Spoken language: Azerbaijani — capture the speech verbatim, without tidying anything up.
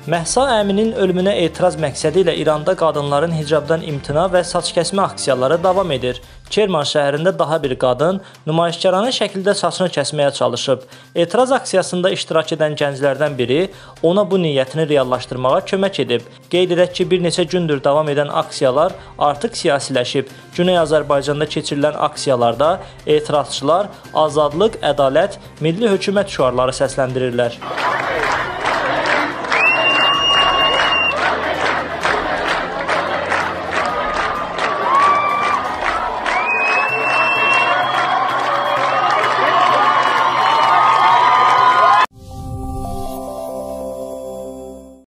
Məhsa Əminin ölümünə etiraz məqsədi ilə İranda qadınların hicabdan imtina və saç kəsmə aksiyaları davam edir. Kerman şəhərində daha bir qadın nümayişkarane şəkildə saçını kəsməyə çalışıb. Etiraz aksiyasında iştirak edən gənclərdən biri ona bu niyyətini reallaşdırmağa kömək edib. Qeyd edək ki, bir neçə gündür davam edən aksiyalar artıq siyasiləşib. Güney Azərbaycanda keçirilən aksiyalarda etirazçılar azadlıq, ədalət, milli hökumət şüarları səsləndirirlər.